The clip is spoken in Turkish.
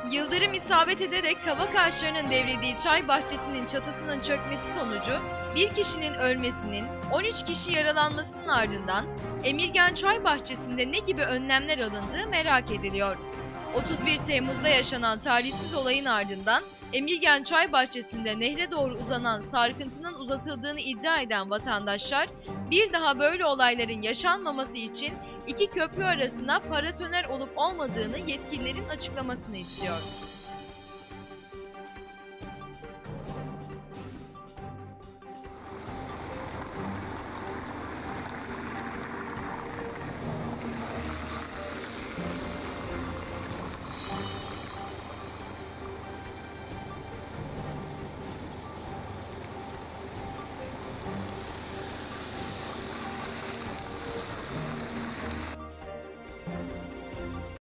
Yıldırım isabet ederek kavak ağaçlarının devrildiği çay bahçesinin çatısının çökmesi sonucu bir kişinin ölmesinin, 13 kişi yaralanmasının ardından Emirgan Çay Bahçesi'nde ne gibi önlemler alındığı merak ediliyor. 31 Temmuz'da yaşanan talihsiz olayın ardından Emirgan Çay Bahçesi'nde nehre doğru uzanan sarkıntının uzatıldığını iddia eden vatandaşlar, bir daha böyle olayların yaşanmaması için iki köprü arasına paratoner olup olmadığını yetkililerin açıklamasını istiyor.